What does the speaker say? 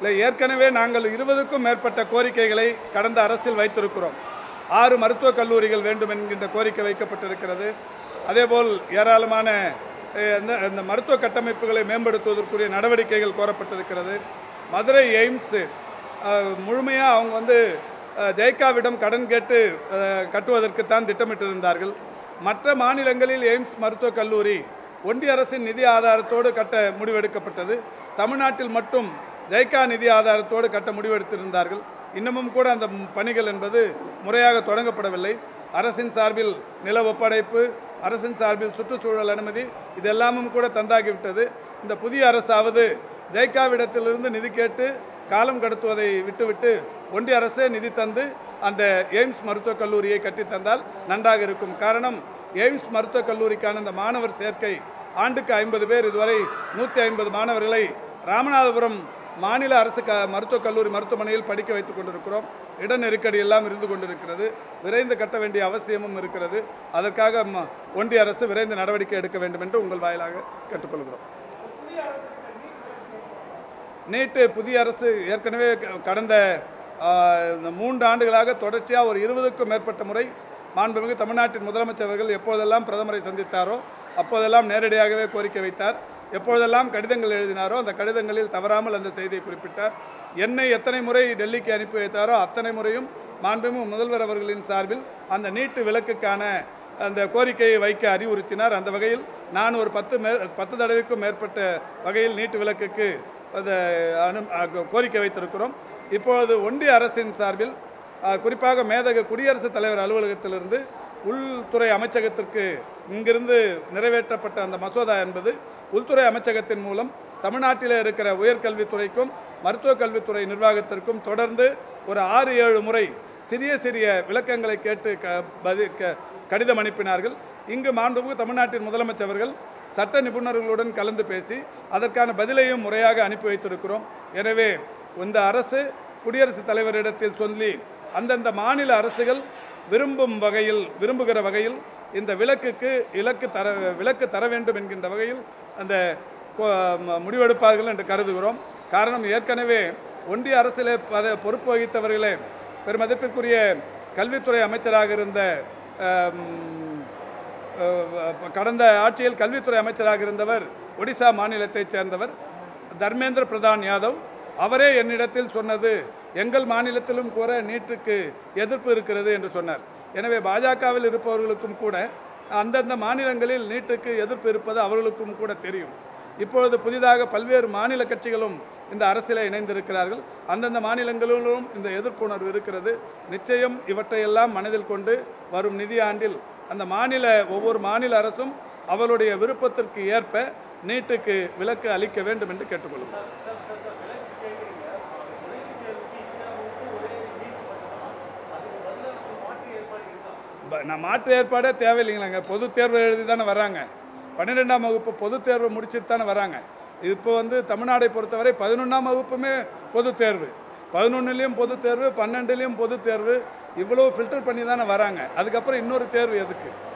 இல்லை, ஏற்கனவே நாங்கள் 20க்கும் மேற்பட்ட கோரிக்கைகளை கடந்த அரசில் வைத்திருக்கிறோம். 6 மருத்துவக் கல்லூரிகள் வேண்டும் என்கின்ற கோரிக்கை வைக்கப்பட்டிருக்கிறது. அதேபோல் ஏராளமான இந்த மருத்துவ கட்டமைப்புகளை மேம்படுத்துவதற்குரிய நடவடிக்கைகள் கோரப்பட்டிருக்கிறது. மதுரை எய்ம்ஸ் முழுமையாக அவங்க ஜெய்காவிடம் கடன் கேட்டு கட்டுவதற்குத்தான் திட்டமிட்டிருந்தார்கள். மற்ற மாநிலங்களில் எய்ம்ஸ் மருத்துவக் கல்லூரி ஒன்றிய அரசின் நிதி ஆதாரத்தோடு கட்ட முடிவெடுக்கப்பட்டது. தமிழ்நாட்டில் மட்டும் ஜெய்கா நிதி ஆதாரத்தோடு கட்ட முடிவெடுத்திருந்தார்கள். இன்னமும் கூட அந்த பணிகள் என்பது முறையாக தொடங்கப்படவில்லை. அரசின் சார்பில் நில ஒப்படைப்பு, அரசின் சார்பில் சுற்றுச்சூழல் அனுமதி இதெல்லாமும் கூட தந்தாகிவிட்டது. இந்த புதிய அரசாவது ஜெய்காவிடத்திலிருந்து நிதி கேட்டு காலம் கடத்துவதை விட்டுவிட்டு ஒன்றிய அரசே நிதி தந்து அந்த எய்ம்ஸ் மருத்துவக் கல்லூரியை கட்டித்தந்தால் நன்றாக இருக்கும். காரணம், எய்ம்ஸ் மருத்துவக் கல்லூரிக்கான இந்த மாணவர் சேர்க்கை ஆண்டுக்கு 50 பேர், இதுவரை 150 மாணவர்களை ராமநாதபுரம் மாநில அரசு மருத்துவக் கல்லூரி மருத்துவமனையில் படிக்க வைத்துக் கொண்டிருக்கிறோம். இட நெருக்கடி எல்லாம் இருந்து கொண்டிருக்கிறது. விரைந்து கட்ட வேண்டிய அவசியமும் இருக்கிறது. அதற்காக ஒன்றிய அரசு விரைந்து நடவடிக்கை எடுக்க வேண்டும் என்று உங்கள் வாயிலாக கேட்டுக்கொள்கிறோம். நீட்டு புதிய அரசு ஏற்கனவே கடந்த 3 ஆண்டுகளாக தொடர்ச்சியாக ஒரு 20க்கும் மேற்பட்ட முறை மாண்புமிகு தமிழ்நாட்டின் முதலமைச்சர் அவர்கள் எப்போதெல்லாம் பிரதமரை சந்தித்தாரோ அப்போதெல்லாம் நேரடியாகவே கோரிக்கை வைத்தார். எப்போதெல்லாம் கடிதங்கள் எழுதினாரோ அந்த கடிதங்களில் தவறாமல் அந்த செய்தியை குறிப்பிட்டார். என்னை எத்தனை முறை டெல்லிக்கு அனுப்பி வைத்தாரோ அத்தனை முறையும் மாண்புமிகு முதல்வர் அவர்களின் சார்பில் அந்த நீட்டு விலக்குக்கான அந்த கோரிக்கையை வைக்க அறிவுறுத்தினார். அந்த வகையில் நான் ஒரு 10 தடவைக்கும் மேற்பட்ட வகையில் நீட்டு விலக்குக்கு கோரிக்கை வைத்திருக்கிறோம். இப்பொழுது ஒன்றிய அரசின் சார்பில் குறிப்பாக மேதகு குடியரசுத் தலைவர் அலுவலகத்திலிருந்து உள்துறை அமைச்சகத்திற்கு இங்கிருந்து நிறைவேற்றப்பட்ட அந்த மசோதா என்பது உள்துறை அமைச்சகத்தின் மூலம் தமிழ்நாட்டில் இருக்கிற உயர்கல்வித்துறைக்கும் மருத்துவக் கல்வித்துறை நிர்வாகத்திற்கும் தொடர்ந்து ஒரு 6-7 முறை சிறிய சிறிய விளக்கங்களை கேட்டு கடிதம் அனுப்பினார்கள். இங்கு மாண்புமிகு தமிழ்நாட்டின் முதலமைச்சர் அவர்கள் சட்ட நிபுணர்களுடன் கலந்து பேசி அதற்கான பதிலையும் முறையாக அனுப்பி வைத்திருக்கிறோம். எனவே இந்த அரசு குடியரசுத் தலைவரிடத்தில் சொல்லி அந்தந்த மாநில அரசுகள் விரும்புகிற வகையில் இந்த விலக்கு தர வேண்டும் என்கின்ற வகையில் அந்த முடிவெடுப்பார்கள் என்று கருதுகிறோம். காரணம், ஏற்கனவே ஒன்றிய அரசிலே பொறுப்பு வகித்தவர்களே பெருமதிப்பிற்குரிய கல்வித்துறை அமைச்சராக இருந்த கடந்த ஆட்சியில் கல்வித்துறை அமைச்சராக இருந்தவர் ஒடிசா மாநிலத்தைச் சேர்ந்தவர் தர்மேந்திர பிரதான் யாதவ். அவரே என்னிடத்தில் சொன்னது, எங்கள் மாநிலத்திலும் கூட நீட்டுக்கு எதிர்ப்பு இருக்கிறது என்று சொன்னார். எனவே பாஜகவில் இருப்பவர்களுக்கும் கூட அந்தந்த மாநிலங்களில் நீட்டுக்கு எதிர்ப்பு இருப்பது அவர்களுக்கும் கூட தெரியும். இப்பொழுது புதிதாக பல்வேறு மாநில கட்சிகளும் இந்த அரசில் இணைந்திருக்கிறார்கள். அந்தந்த மாநிலங்களிலும் இந்த எதிர்ப்புணர்வு இருக்கிறது. நிச்சயம் இவற்றையெல்லாம் மனதில் கொண்டு வரும் நிதியாண்டில் அந்த ஒவ்வொரு மாநில அரசும் அவளுடைய விருப்பத்திற்கு ஏற்ப நீட்டுக்கு விலக்கு அளிக்க வேண்டும் என்று கேட்டுக்கொள்கிறோம். நான் மாற்று ஏற்பாடே தேவையில்லைங்களாங்க. பொது தேர்வு எழுதி தானே வராங்க. 12ஆம் வகுப்பு பொது தேர்வு முடிச்சுட்டு தானே வராங்க. இப்போ தமிழ்நாடை பொறுத்தவரை 11ஆம் வகுப்புமே பொது தேர்வு, 11லேயும் பொது தேர்வு, 12லேயும் பொது தேர்வு, இவ்வளோ ஃபில்டர் பண்ணி தானே வராங்க. அதுக்கப்புறம் இன்னொரு தேர்வு எதுக்கு?